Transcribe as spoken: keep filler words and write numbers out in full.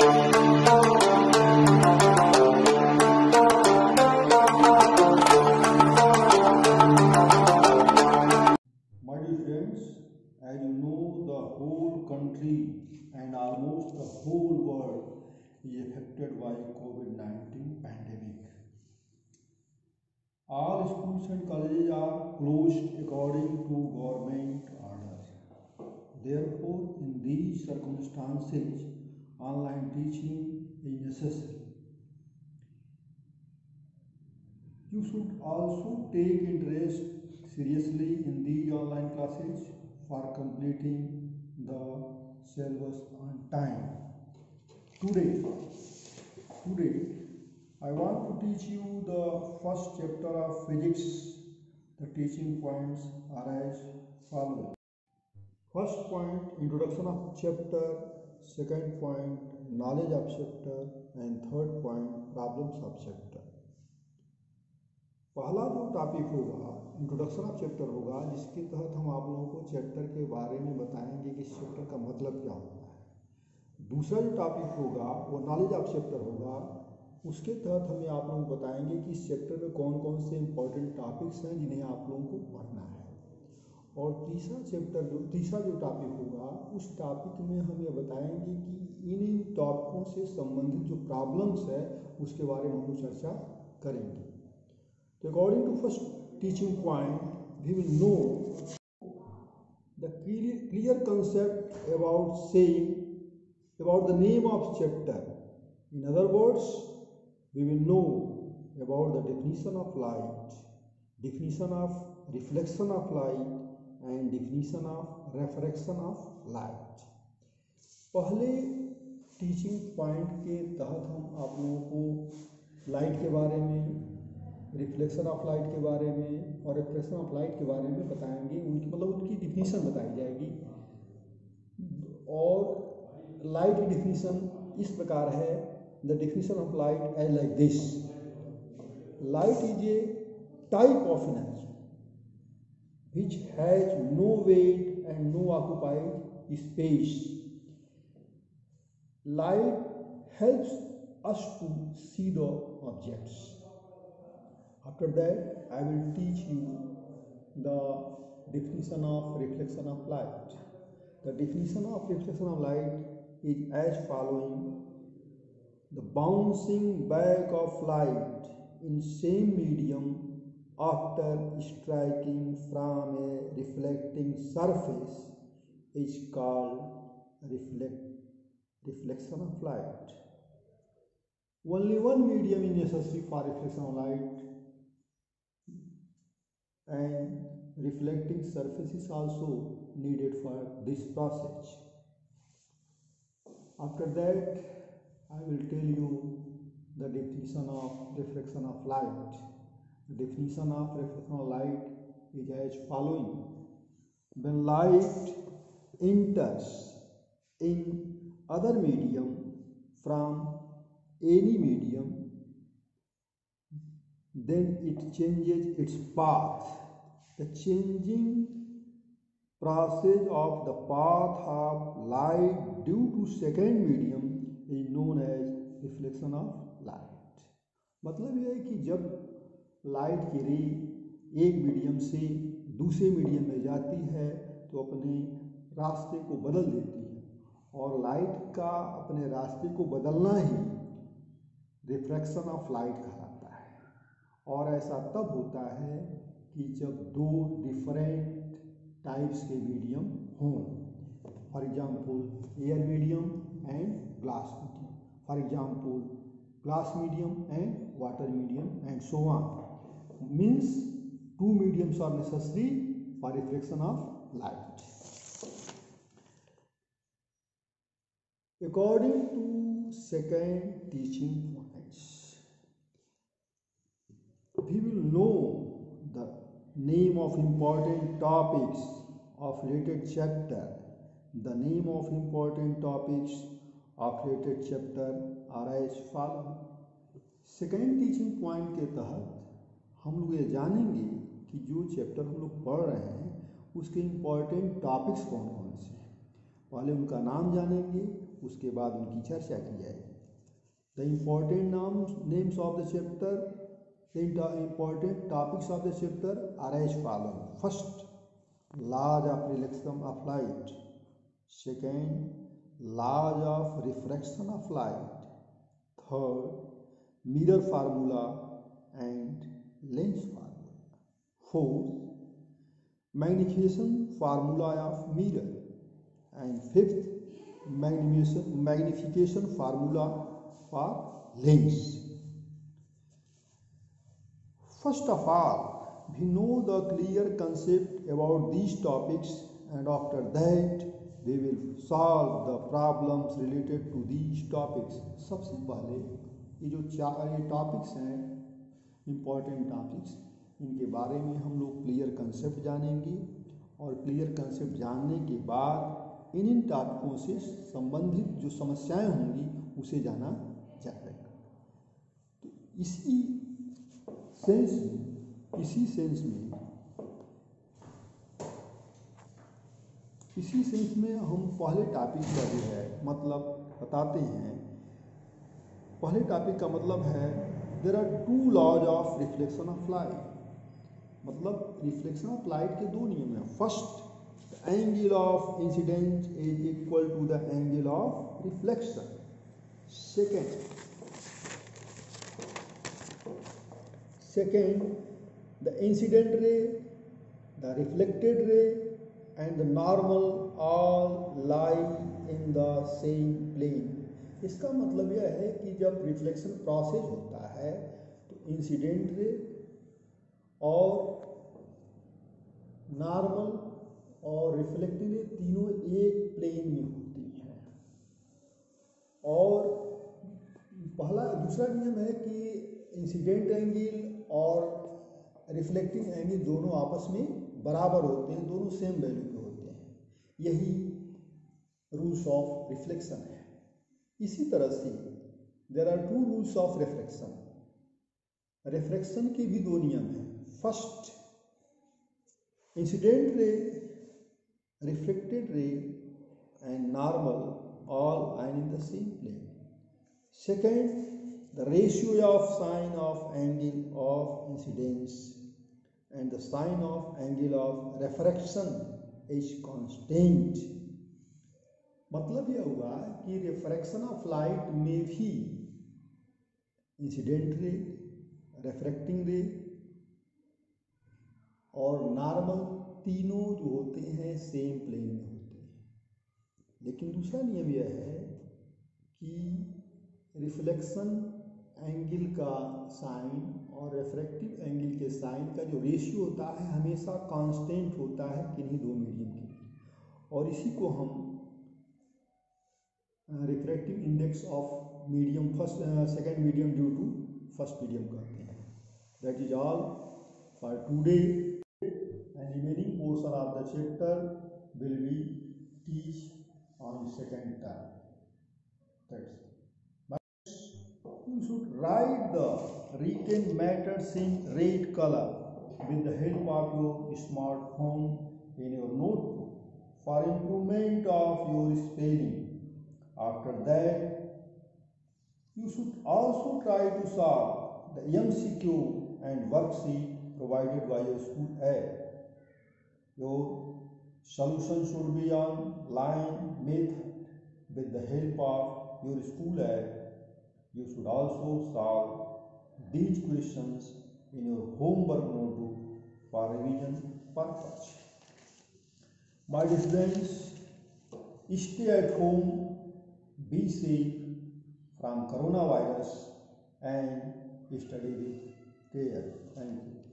My dear friends, as you know, the whole country and almost the whole world is affected by COVID nineteen pandemic. All schools and colleges are closed according to government order. Therefore, in these circumstances, online teaching is necessary. You should also take interest seriously in these online classes for completing the syllabus on time. Today, today I want to teach you the first chapter of physics. The teaching points are as follows. First point, introduction of chapter. Second point, knowledge of chapter. And third point, problems of chapter. पहला जो topic होगा introduction of chapter होगा, जिसके तहत हम आप लोगों को चैप्टर के बारे में बताएंगे कि इस चैप्टर का मतलब क्या होता है। दूसरा जो टॉपिक होगा वो नॉलेज ऑफ चैप्टर होगा, उसके तहत हमें आप लोगों को बताएंगे कि इस चैप्टर में कौन कौन से इंपॉर्टेंट टॉपिक्स हैं जिन्हें आप लोगों को पढ़ना है। और तीसरा चैप्टर जो तीसरा जो टॉपिक होगा उस टॉपिक में हम ये बताएंगे कि इन इन टॉपिकों से संबंधित जो प्रॉब्लम्स है उसके बारे में हम चर्चा करेंगे। So according to first teaching point, we will know the clear, clear concept about saying about the name of chapter. In other words, we will know about the definition of light, definition of reflection of light, and definition of refraction of light. पहले teaching point के तहत हम आप लोगों को light के बारे में, रिफ्लेक्शन ऑफ लाइट के बारे में और रिफ्लेक्शन ऑफ लाइट के बारे में बताएंगे। उनकी मतलब उनकी डिफिनीशन बताई जाएगी। और लाइट की डिफिनीशन इस प्रकार है, the definition of light as like this: light is a type of energy which has no weight and no occupied space. Light helps us to see the objects. After that, I will teach you the definition of reflection of light. The definition of reflection of light is as following: the bouncing back of light in same medium after striking from a reflecting surface is called reflect, reflection of light. Only one medium is necessary for reflection of light, and reflecting surface is also needed for this process. After that, I will tell you the definition of reflection of light. The definition of reflection of light is as following: when light enters in other medium from any medium, then it changes its path. The changing process of the path of light due to second medium is known as reflection of light. मतलब यह है कि जब light की रे एक medium से दूसरे मीडियम में जाती है तो अपने रास्ते को बदल देती है, और लाइट का अपने रास्ते को बदलना ही रिफ्रैक्शन ऑफ लाइट कहलाता है। और ऐसा तब होता है कि जब दो डिफरेंट टाइप्स के मीडियम हों, for example air medium and glass medium, for example glass medium and water medium and so on. Means two mediums are necessary for reflection of light. According to second teaching points, we will know the name of important topics of related chapter. The name of important topics of related chapter are as follow. Second teaching point के तहत हम लोग ये जानेंगे कि जो chapter हम लोग पढ़ रहे हैं उसके इम्पॉर्टेंट टॉपिक्स कौन कौन से हैं। पहले उनका नाम जानेंगे, उसके बाद उनकी चर्चा की जाएगी। द इम्पॉर्टेंट नाम names of the chapter, the important topics of the chapter are as following. First, laws of reflection of light. Second, laws of refraction of light. Third, mirror formula and lens formula. Fourth, magnification formula of mirror. And fifth, magnification, magnification formula for lens. First of all, we know the clear concept about these topics, and after that we will solve the problems related to these topics. सबसे पहले ये जो चार ये topics हैं, important topics, इनके बारे में हम लोग क्लियर कंसेप्ट जानेंगे, और क्लियर कंसेप्ट जानने के बाद इन इन टॉपिकों से संबंधित जो समस्याएं होंगी उसे जाना जाएगा। तो इसी सेंस में इसी सेंस में इसी सेंस में हम पहले टॉपिक का जो है मतलब बताते हैं। पहले टॉपिक का मतलब है there are two laws of reflection of light. मतलब रिफ्लेक्शन ऑफ लाइट के दो नियम हैं। First, the angle of incidence is equal to the angle of reflection. Second second the incident ray, the reflected ray and the normal all lie in the same plane। इसका मतलब यह है कि जब रिफ्लेक्शन प्रोसेस होता है तो incident ray और नॉर्मल और रिफ्लेक्टिव रे तीनों एक प्लेन में होती हैं। और पहला दूसरा नियम है कि इंसिडेंट एंगल और रिफ्लेक्टिंग एंगल दोनों आपस में बराबर होते हैं, दोनों सेम वैल्यू के होते हैं। यही रूल्स ऑफ रिफ्लेक्शन है। इसी तरह से there are two rules of reflection. Reflection के भी दो नियम हैं। First, incident ray, reflected ray and normal all are in the same plane. Second, the ratio of sine of angle of incidence and the sine of angle of refraction is constant। मतलब यह हुआ कि refraction of light में भी incident ray, refracting रे और normal तीनों जो होते हैं सेम प्लेन में होते हैं। लेकिन दूसरा नियम यह है कि रिफ्लेक्शन एंगल का साइन और रिफ्रैक्टिव एंगल के साइन का जो रेशियो होता है हमेशा कांस्टेंट होता है किन्हीं दो मीडियम के लिए, और इसी को हम refractive index of medium first second medium due to first medium कहते हैं। That is all for today, and remaining portion of the chapter will be teach on second term. That's you should write the written matters in red color with the help of your smartphone in your notebook for improvement of your spelling. After that, you should also try to solve the M C Q and worksheet provided by your school app. Your solution should be online method with the help of your school app. You should also solve these questions in your homework notebook for revision purpose. My dear students, stay at home, be safe from coronavirus and study with care. Thank you.